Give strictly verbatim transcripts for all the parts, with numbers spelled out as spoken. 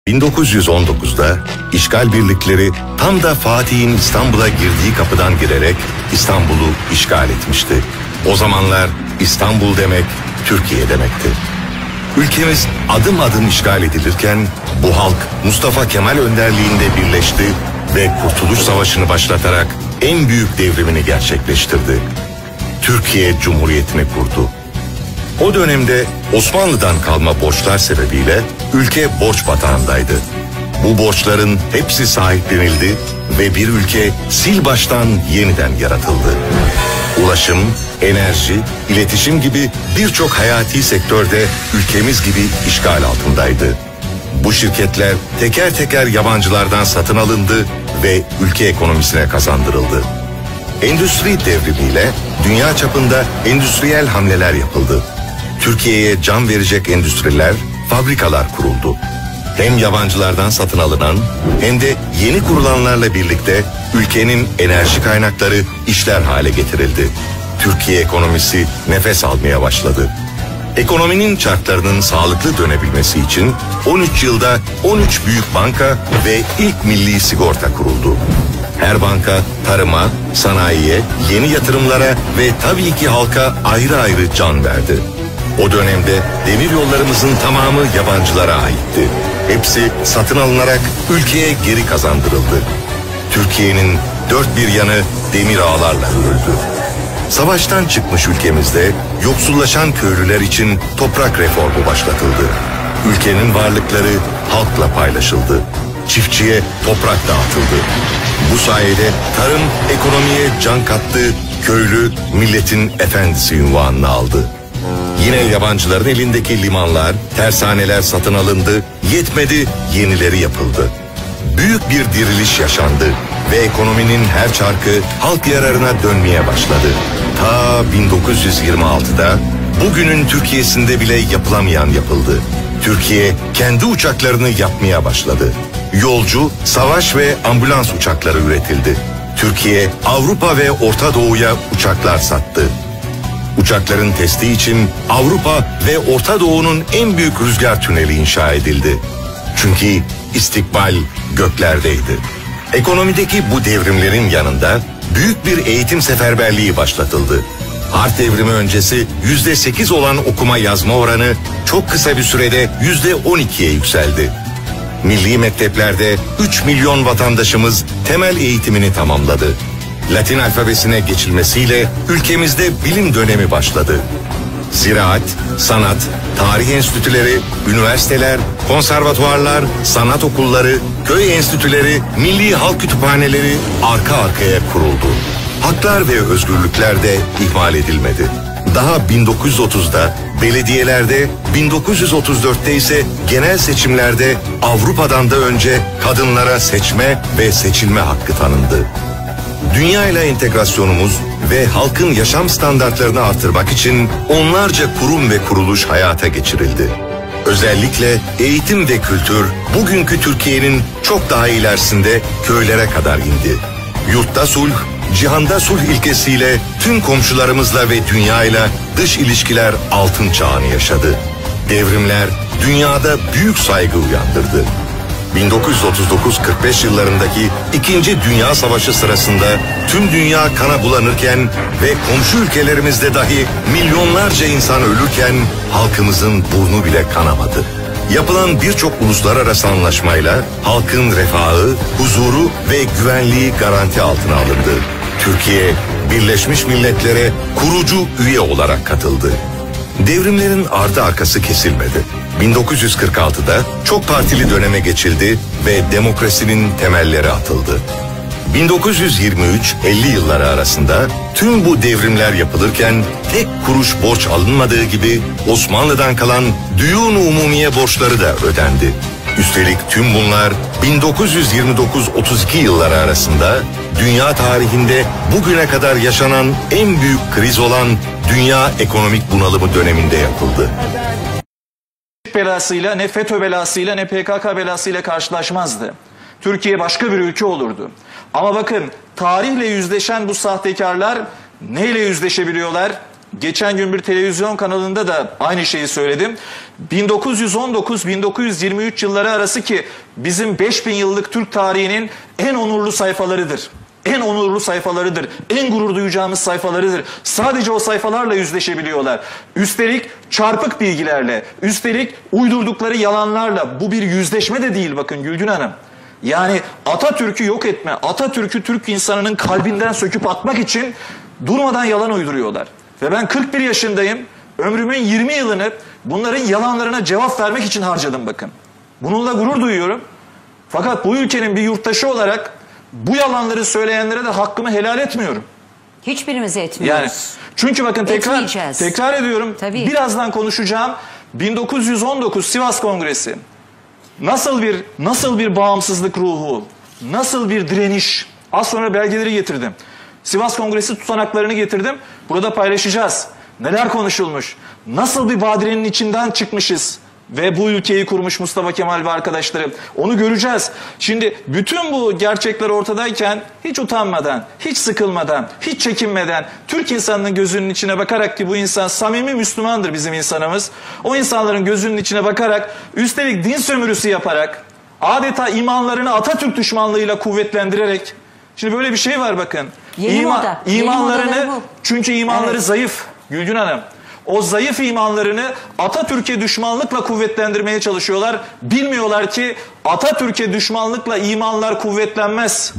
bin dokuz yüz on dokuzda işgal birlikleri tam da Fatih'in İstanbul'a girdiği kapıdan girerek İstanbul'u işgal etmişti. O zamanlar İstanbul demek Türkiye demekti. Ülkemiz adım adım işgal edilirken bu halk Mustafa Kemal önderliğinde birleşti ve Kurtuluş Savaşı'nı başlatarak en büyük devrimini gerçekleştirdi. Türkiye Cumhuriyeti'ni kurdu. O dönemde Osmanlı'dan kalma borçlar sebebiyle ülke borç batağındaydı. Bu borçların hepsi sahiplenildi ve bir ülke sil baştan yeniden yaratıldı. Ulaşım, enerji, iletişim gibi birçok hayati sektörde ülkemiz gibi işgal altındaydı. Bu şirketler teker teker yabancılardan satın alındı ve ülke ekonomisine kazandırıldı. Endüstri devrimiyle dünya çapında endüstriyel hamleler yapıldı. Türkiye'ye can verecek endüstriler, fabrikalar kuruldu. Hem yabancılardan satın alınan hem de yeni kurulanlarla birlikte ülkenin enerji kaynakları işler hale getirildi. Türkiye ekonomisi nefes almaya başladı. Ekonominin çarklarının sağlıklı dönebilmesi için on üç yılda on üç büyük banka ve ilk milli sigorta kuruldu. Her banka tarıma, sanayiye, yeni yatırımlara ve tabii ki halka ayrı ayrı can verdi. O dönemde demir yollarımızın tamamı yabancılara aitti. Hepsi satın alınarak ülkeye geri kazandırıldı. Türkiye'nin dört bir yanı demir ağlarla örüldü. Savaştan çıkmış ülkemizde yoksullaşan köylüler için toprak reformu başlatıldı. Ülkenin varlıkları halkla paylaşıldı. Çiftçiye toprak dağıtıldı. Bu sayede tarım ekonomiye can kattı, köylü milletin efendisi unvanını aldı. Yine yabancıların elindeki limanlar, tersaneler satın alındı, yetmedi, yenileri yapıldı. Büyük bir diriliş yaşandı ve ekonominin her çarkı halk yararına dönmeye başladı. Ta bin dokuz yüz yirmi altıda bugünün Türkiye'sinde bile yapılamayan yapıldı. Türkiye kendi uçaklarını yapmaya başladı. Yolcu, savaş ve ambulans uçakları üretildi. Türkiye, Avrupa ve Orta Doğu'ya uçaklar sattı. Uçakların testi için Avrupa ve Orta Doğu'nun en büyük rüzgar tüneli inşa edildi. Çünkü istikbal göklerdeydi. Ekonomideki bu devrimlerin yanında büyük bir eğitim seferberliği başlatıldı. Harp devrimi öncesi yüzde sekiz olan okuma yazma oranı çok kısa bir sürede yüzde on ikiye yükseldi. Milli mekteplerde üç milyon vatandaşımız temel eğitimini tamamladı. Latin alfabesine geçilmesiyle ülkemizde bilim dönemi başladı. Ziraat, sanat, tarih enstitüleri, üniversiteler, konservatuvarlar, sanat okulları, köy enstitüleri, milli halk kütüphaneleri arka arkaya kuruldu. Haklar ve özgürlükler de ihmal edilmedi. Daha bin dokuz yüz otuzda belediyelerde, bin dokuz yüz otuz dörtte ise genel seçimlerde Avrupa'dan da önce kadınlara seçme ve seçilme hakkı tanındı. Dünya ile entegrasyonumuz ve halkın yaşam standartlarını artırmak için onlarca kurum ve kuruluş hayata geçirildi. Özellikle eğitim ve kültür bugünkü Türkiye'nin çok daha ilerisinde köylere kadar indi. Yurtta sulh, cihanda sulh ilkesiyle tüm komşularımızla ve dünyayla dış ilişkiler altın çağını yaşadı. Devrimler dünyada büyük saygı uyandırdı. bin dokuz yüz otuz dokuz kırk beş yıllarındaki İkinci Dünya Savaşı sırasında tüm dünya kana bulanırken ve komşu ülkelerimizde dahi milyonlarca insan ölürken halkımızın burnu bile kanamadı. Yapılan birçok uluslararası anlaşmayla halkın refahı, huzuru ve güvenliği garanti altına alındı. Türkiye, Birleşmiş Milletler'e kurucu üye olarak katıldı. Devrimlerin ardı arkası kesilmedi. bin dokuz yüz kırk altıda çok partili döneme geçildi ve demokrasinin temelleri atıldı. bin dokuz yüz yirmi üç elli yılları arasında tüm bu devrimler yapılırken tek kuruş borç alınmadığı gibi Osmanlı'dan kalan düğün-i umumiye borçları da ödendi. Üstelik tüm bunlar bin dokuz yüz yirmi dokuz otuz iki yılları arasında dünya tarihinde bugüne kadar yaşanan en büyük kriz olan dünya ekonomik bunalımı döneminde yapıldı. Belasıyla, ne FETÖ belasıyla, ne P K K belasıyla karşılaşmazdı. Türkiye başka bir ülke olurdu. Ama bakın, tarihle yüzleşen bu sahtekarlar neyle yüzleşebiliyorlar? geçen gün bir televizyon kanalında da aynı şeyi söyledim. bin dokuz yüz on dokuz bin dokuz yüz yirmi üç yılları arası ki bizim beş bin yıllık Türk tarihinin en onurlu sayfalarıdır. En onurlu sayfalarıdır. En gurur duyacağımız sayfalarıdır. Sadece o sayfalarla yüzleşebiliyorlar. Üstelik çarpık bilgilerle, üstelik uydurdukları yalanlarla. Bu bir yüzleşme de değil bakın Gülgün Hanım. Yani Atatürk'ü yok etme, Atatürk'ü Türk insanının kalbinden söküp atmak için durmadan yalan uyduruyorlar. Ve ben kırk bir yaşındayım. Ömrümün yirmi yılını bunların yalanlarına cevap vermek için harcadım bakın. Bununla gurur duyuyorum. Fakat bu ülkenin bir yurttaşı olarak bu yalanları söyleyenlere de hakkımı helal etmiyorum. Hiçbirimiz etmiyoruz. Yani çünkü bakın tekrar tekrar ediyorum. Tabii. Birazdan konuşacağım. bin dokuz yüz on dokuz Sivas Kongresi. Nasıl bir nasıl bir bağımsızlık ruhu, nasıl bir direniş. Az sonra belgeleri getirdim. Sivas Kongresi tutanaklarını getirdim. Burada paylaşacağız. Neler konuşulmuş? Nasıl bir badirenin içinden çıkmışız? Ve bu ülkeyi kurmuş Mustafa Kemal ve arkadaşları. Onu göreceğiz. Şimdi bütün bu gerçekler ortadayken hiç utanmadan, hiç sıkılmadan, hiç çekinmeden Türk insanının gözünün içine bakarak ki bu insan samimi Müslümandır bizim insanımız. O insanların gözünün içine bakarak üstelik din sömürüsü yaparak adeta imanlarını Atatürk düşmanlığıyla kuvvetlendirerek şimdi böyle bir şey var bakın. Yeni İma, moda. Yeni imanlarını çünkü imanları evet. zayıf Gülgün Hanım. O zayıf imanlarını Atatürk'e düşmanlıkla kuvvetlendirmeye çalışıyorlar. Bilmiyorlar ki Atatürk'e düşmanlıkla imanlar kuvvetlenmez.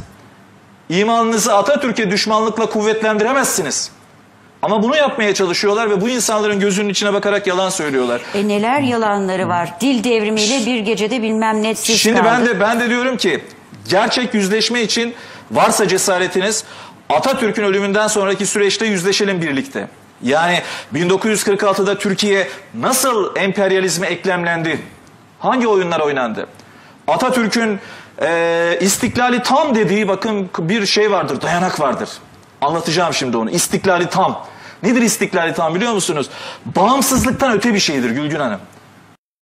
İmanınızı Atatürk'e düşmanlıkla kuvvetlendiremezsiniz. Ama bunu yapmaya çalışıyorlar ve bu insanların gözünün içine bakarak yalan söylüyorlar. E neler yalanları var. Dil devrimiyle bir gecede bilmem ne siz Şimdi kaldı. ben de ben de diyorum ki gerçek yüzleşme için varsa cesaretiniz Atatürk'ün ölümünden sonraki süreçte yüzleşelim birlikte. Yani bin dokuz yüz kırk altıda Türkiye nasıl emperyalizme eklemlendi? Hangi oyunlar oynandı? Atatürk'ün e, istiklali tam dediği bakın bir şey vardır, dayanak vardır. Anlatacağım şimdi onu. İstiklali tam. Nedir istiklali tam biliyor musunuz? Bağımsızlıktan öte bir şeydir Gülgün Hanım.